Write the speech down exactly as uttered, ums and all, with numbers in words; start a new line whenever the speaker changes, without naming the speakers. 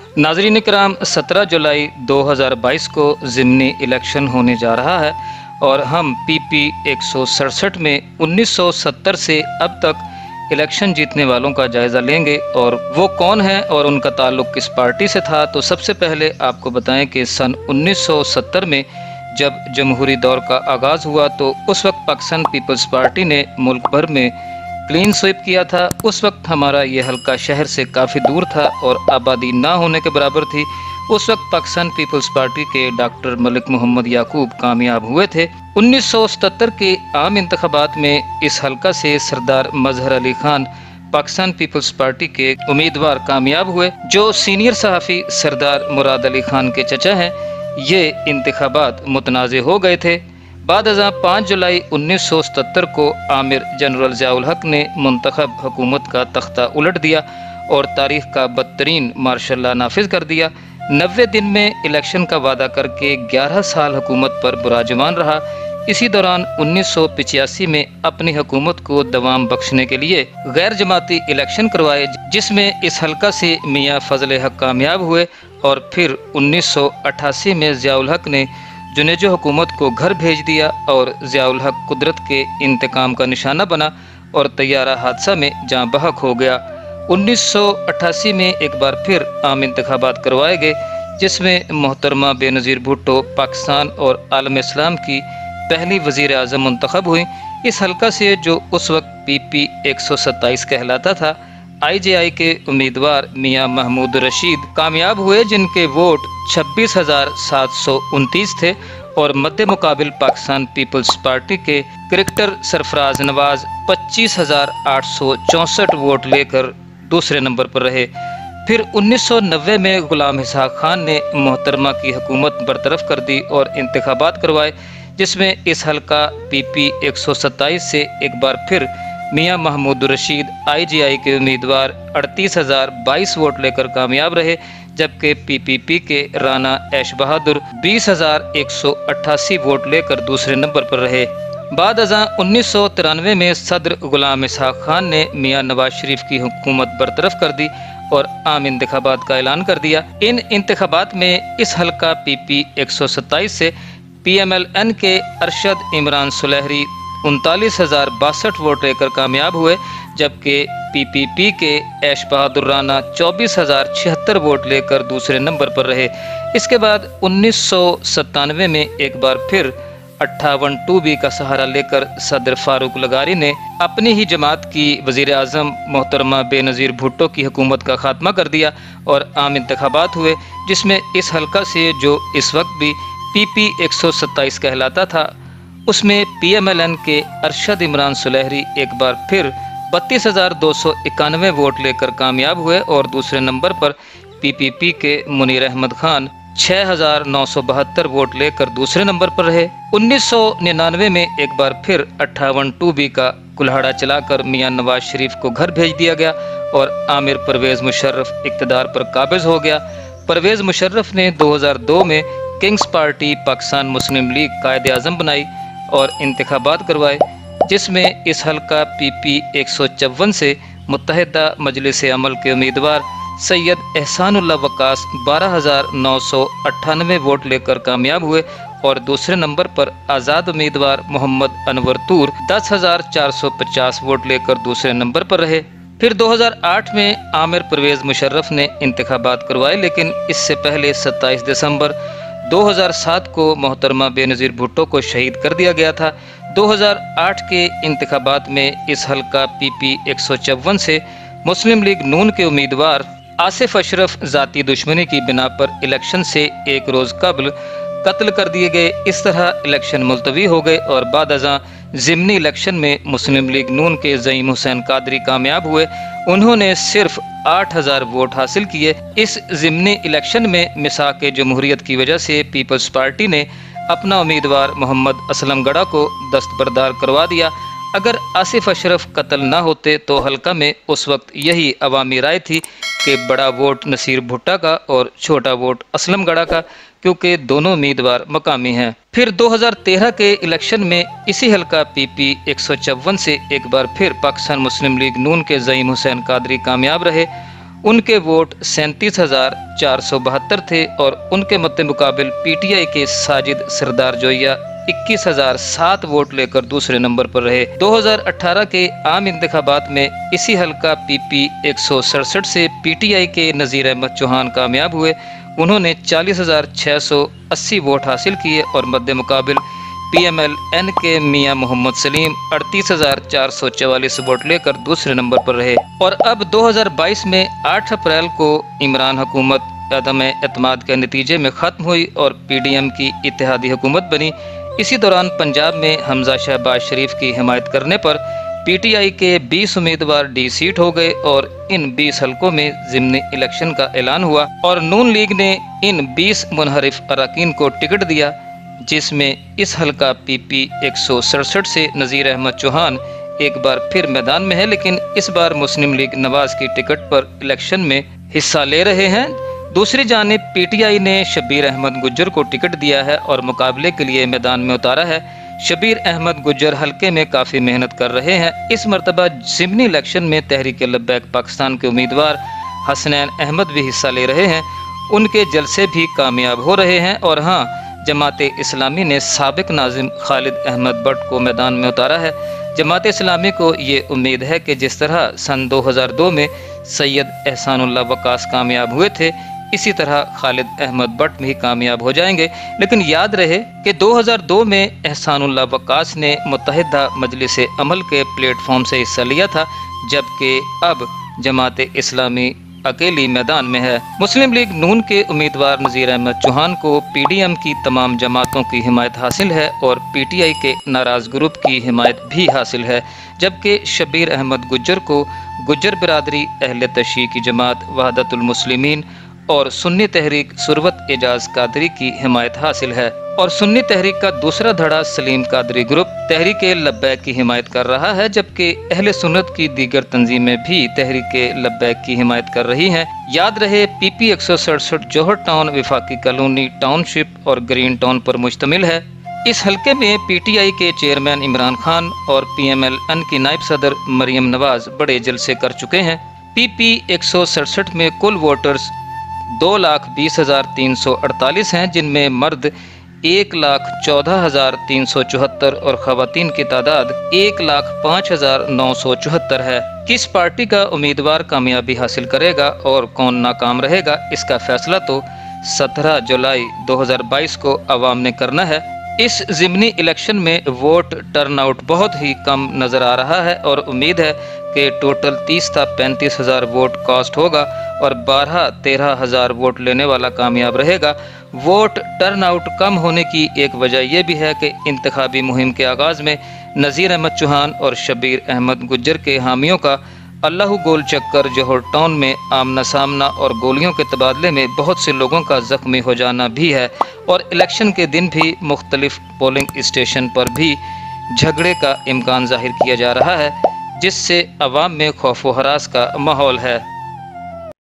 नाज़रीन कराम, सत्रह जुलाई दो हज़ार बाईस को ज़िमनी इलेक्शन होने जा रहा है और हम पी पी एक सौ सड़सठ में उन्नीस सौ सत्तर से अब तक इलेक्शन जीतने वालों का जायज़ा लेंगे और वो कौन है और उनका ताल्लुक़ किस पार्टी से था। तो सबसे पहले आपको बताएं कि सन उन्नीस सौ सत्तर में जब जमहूरी दौर का आगाज़ हुआ तो उस वक्त पाकिस्तान पीपल्स पार्टी ने मुल्क भर में क्लीन स्वीप किया था। उस वक्त हमारा ये हल्का शहर से काफ़ी दूर था और आबादी ना होने के बराबर थी। उस वक्त पाकिस्तान पीपल्स पार्टी के डॉक्टर मलिक मोहम्मद याकूब कामयाब हुए थे। उन्नीस सौ सत्तर के आम इंतखाबात में इस हल्का से सरदार मजहर अली खान पाकिस्तान पीपल्स पार्टी के उम्मीदवार कामयाब हुए, जो सीनियर सहाफ़ी सरदार मुराद अली खान के चचा हैं। ये इंतखाबात मुतनाज़े हो गए थे। बाद अज़ां पाँच जुलाई उन्नीस सौ सत्तर को आमिर जनरल ज़ियाउल हक ने मुंतखब हुकूमत का तख्ता उलट दिया और तारीख़ का बदतरीन मार्शल लॉ नाफिज कर दिया। नब्बे दिन में इलेक्शन का वादा करके ग्यारह साल हुकूमत पर बुराजमान रहा। इसी दौरान उन्नीस सौ पचासी में अपनी हुकूमत को दवाम बख्शने के लिए गैर जमाती इलेक्शन करवाए, जिसमें इस हल्का से मियाँ फजल हक कामयाब हुए और फिर उन्नीस सौ अट्ठासी में ज़ियाउल हक ने जुनेजो हुकूमत को घर भेज दिया और ज़ियाउल हक कुदरत के इंतकाम का निशाना बना और तैयारा हादसा में जाँ बहक हो गया। उन्नीस सौ अट्ठासी में एक बार फिर आम इंतखाबात करवाए गए, जिसमें मोहतरमा बेनज़ीर भुट्टो पाकिस्तान और आलम इस्लाम की पहली वज़ीर आज़म मुंतखब हुई। इस हल्का से जो उस वक्त पी पी एक सौ सत्ताईस कहलाता था, आई जे आई के उम्मीदवार मियाँ महमूद रशीद कामयाब हुए, जिनके वोट छब्बीस हज़ार सात सौ उनतीस थे और मद्दे मुकाबिल पाकिस्तान पीपल्स पार्टी के क्रिकेटर सरफराज नवाज पच्चीस हज़ार आठ सौ चौंसठ वोट लेकर दूसरे नंबर पर रहे। फिर उन्नीस सौ नब्बे में गुलाम इसहाक खान ने मोहतरमा की हुकूमत बरतरफ कर दी और इंतखाबात करवाए, जिसमें इस हल्का पी पी एक सौ सत्ताईस से एक बार फिर मियाँ महमूद रशीद आई जे आई के उम्मीदवार अड़तीस हज़ार बाईस वोट लेकर कामयाब रहे, जबकि पी पी पी के राना ऐश बहादुर बीस हज़ार एक सौ अट्ठासी वोट लेकर दूसरे नंबर पर रहे। बाद अज़ां उन्नीस सौ तिरानवे में सदर गुलाम इसहाक खान ने मियाँ नवाज शरीफ की हुकूमत बरतरफ कर दी और आम इंतखाबात का ऐलान कर दिया। इन इंतखाबात में इस हल्का पी पी एक सौ सत्ताईस से पी एम एल एन के अरशद इमरान सुलहरी उनतालीस हज़ार बासठ वोट लेकर कामयाब हुए, जबकि पी पी पी के ऐश बहादुर राना चौबीस हज़ार छिहत्तर वोट लेकर दूसरे नंबर पर रहे। इसके बाद उन्नीस सौ सत्तानवे में एक बार फिर अट्ठावन टू बी का सहारा लेकर सदर फारूक लगारी ने अपनी ही जमात की वज़ीर आज़म मोहतरमा बेनज़ीर भुट्टो की हुकूमत का खात्मा कर दिया और आम इंतखाबात हुए, जिसमें इस हल्का से जो इस वक्त भी पी पी एक सौ सत्ताईस कहलाता था, उसमें पी एम एल एन के अरशद इमरान सुलहरी एक बार फिर बत्तीस हज़ार दो सौ इक्यानवे वोट लेकर कामयाब हुए और दूसरे नंबर पर पी पी पी के मुनीर अहमद खान छः हज़ार नौ सौ बहत्तर वोट लेकर दूसरे नंबर पर रहे। उन्नीस सौ निन्यानवे में एक बार फिर अट्ठावन टू बी का कुल्हाड़ा चलाकर मियाँ नवाज शरीफ को घर भेज दिया गया और आमिर परवेज़ मुशर्रफ इक़्तिदार पर काबिज़ हो गया। परवेज़ मुशर्रफ ने दो हज़ार दो में kings party Pakistan Muslim league Quaid Azam बनाई और इंतखाबात करवाए, जिसमें इस हल्का पी पी एक सौ चौवन से मुत्तहिदा मजलिस अमल के उम्मीदवार सैयद एहसानुल्लाह वकास बारह हज़ार नौ सौ अट्ठानवे वोट लेकर कामयाब हुए और दूसरे नंबर पर आज़ाद उम्मीदवार मोहम्मद अनवर तूर दस हज़ार चार सौ पचास वोट लेकर दूसरे नंबर पर रहे। फिर दो हज़ार आठ में आमिर परवेज़ मुशर्रफ ने इंतखाबात करवाए, लेकिन इससे पहले सत्ताईस दिसंबर दो हज़ार सात को मोहतरमा बेनज़ीर भुट्टो को शहीद कर दिया गया था। दो हज़ार आठ के इंतखाबात में इस हल्का पी पी एक सौ चौवन से मुस्लिम लीग नून के उम्मीदवार आसिफ अशरफ ज़ाती दुश्मनी की बिना पर इलेक्शन से एक रोज़ कबल कत्ल कर दिए गए। इस तरह इलेक्शन मुलतवी हो गए और बाद अज़ां ज़िमनी इलेक्शन में मुस्लिम लीग नून के ज़ईम हुसैन कादरी कामयाब हुए। उन्होंने सिर्फ आठ हज़ार वोट हासिल किए। इस ज़िमनी इलेक्शन में मिसाक जमहूरियत की वजह से पीपल्स पार्टी ने अपना उम्मीदवार मोहम्मद असलम गढ़ा को दस्तबरदार करवा दिया। अगर आसिफ अशरफ कत्ल ना होते तो हल्का में उस वक्त यही अवामी राय थी कि बड़ा वोट नसीर भुट्टा का और छोटा वोट असलम गढ़ा का, क्योंकि दोनों उम्मीदवार मकामी हैं। फिर दो हज़ार तेरह के इलेक्शन में इसी हल्का पी पी एक सौ चौवन से एक बार फिर पाकिस्तान मुस्लिम लीग नून के ज़ईम हुसैन कादरी कामयाब रहे उनके वोट सैंतीस हजार चार सौ बहत्तर थे और उनके मद्दे मुकाबिल पीटीआई के साजिद सरदार जोया इक्कीस हजार सात वोट लेकर दूसरे नंबर पर रहे। दो हज़ार अठारह के आम इंतखाबात में इसी हल्का पीपी एक सौ सड़सठ से पीटीआई के नज़ीर अहमद चौहान कामयाब हुए। उन्होंने चालीस हजार छः सौ अस्सी वोट हासिल किए और मद्दे मुकाबिल पीएमएल एन के मियां मोहम्मद सलीम अड़तीस हजार चार सौ चवालीस वोट लेकर दूसरे नंबर पर रहे। और अब दो हज़ार बाईस में आठ अप्रैल को इमरान हुकूमत अदम एतमाद के नतीजे में ख़त्म हुई और पीडीएम की इत्तेहादी हुकूमत बनी। इसी दौरान पंजाब में हमजा शहबाज शरीफ की हिमायत करने पर पीटीआई के बीस उम्मीदवार डी सीट हो गए और इन बीस हलकों में ज़िमनी इलेक्शन का ऐलान हुआ और नून लीग ने इन बीस मुनहरिफ अरकान को टिकट दिया, जिसमें इस हल्का पीपी एक सौ सड़सठ से नज़ीर अहमद चौहान एक बार फिर मैदान में है, लेकिन इस बार मुस्लिम लीग नवाज की टिकट पर इलेक्शन में हिस्सा ले रहे हैं। दूसरी जानिब पीटीआई ने शब्बीर अहमद गुज्जर को टिकट दिया है और मुकाबले के लिए मैदान में उतारा है। शब्बीर अहमद गुज्जर हल्के में काफ़ी मेहनत कर रहे हैं। इस मरतबा ज़िमनी इलेक्शन में तहरीक लब्बैक पाकिस्तान के उम्मीदवार हसनैन अहमद भी हिस्सा ले रहे हैं। उनके जलसे भी कामयाब हो रहे हैं। और हाँ, जमात इस्लामी ने साबिक नाजिम खालिद अहमद भट्ट को मैदान में उतारा है। जमात इस्लामी को ये उम्मीद है कि जिस तरह सन दो हज़ार दो में सैयद एहसानुल्लाह वकास कामयाब हुए थे, इसी तरह खालिद अहमद भट्ट भी कामयाब हो जाएंगे। लेकिन याद रहे कि दो हज़ार दो में एहसानुल्लाह वकास ने मुत्तहिदा मजलिस अमल के प्लेटफॉर्म से हिस्सा लिया था, जबकि अब जमात इस्लामी अकेली मैदान में है। मुस्लिम लीग नून के उम्मीदवार नज़ीर अहमद चौहान को पीडीएम की तमाम जमातों की हिमायत हासिल है और पीटीआई के नाराज ग्रुप की हिमायत भी हासिल है, जबकि शब्बीर अहमद गुज्जर को गुज्जर बिरादरी, अहले तशय्युई की जमात वहदतुल मुस्लिमीन और सुन्नी तहरीक सुरवत एजाज कादरी की हिमायत हासिल है। और सुन्नी तहरीक का दूसरा धड़ा सलीम कादरी ग्रुप तहरीक लब्बैक की हिमायत कर रहा है, जबकि अहले सुन्नत की दीगर तंजीमें भी तहरीक लब्बैक की हिमायत कर रही हैं। याद रहे पीपी एक सौ सड़सठ जौहर टाउन, विफाकी कॉलोनी, टाउनशिप और ग्रीन टाउन पर मुश्तमिल है। इस हल्के में पीटीआई के चेयरमैन इमरान खान और पीएमएल-एन की नायब सदर मरियम नवाज बड़े जलसे कर चुके हैं। पीपी एक सौ सड़सठ में कुल वोटर्स दो लाख बीस हजार तीन सौ अड़तालीस हैं, जिनमें मर्द एक लाख चौदह हजार तीन सौ चौहत्तर और खवातीन की तादाद एक लाख पाँच हजार नौ सौ चौहत्तर है। किस पार्टी का उम्मीदवार कामयाबी हासिल करेगा और कौन नाकाम रहेगा, इसका फैसला तो सत्रह जुलाई दो हज़ार बाईस को अवाम ने करना है। इस ज़िमनी इलेक्शन में वोट टर्नआउट बहुत ही कम नज़र आ रहा है और उम्मीद है कि टोटल तीस था पैंतीस हज़ार वोट कास्ट होगा और बारह तेरह हज़ार वोट लेने वाला कामयाब रहेगा। वोट टर्नआउट कम होने की एक वजह यह भी है कि इंतखाबी मुहिम के आगाज़ में नज़ीर अहमद चौहान और शब्बीर अहमद गुज्जर के हामियों का अल्लाह गोल चक्कर जौहर टाउन में आमना सामना और गोलियों के तबादले में बहुत से लोगों का ज़ख्मी हो जाना भी है और इलेक्शन के दिन भी मुख्तलिफ पोलिंग स्टेशन पर भी झगड़े का इम्कान जाहिर किया जा रहा है, जिससे अवाम में खौफ व हरास का माहौल है।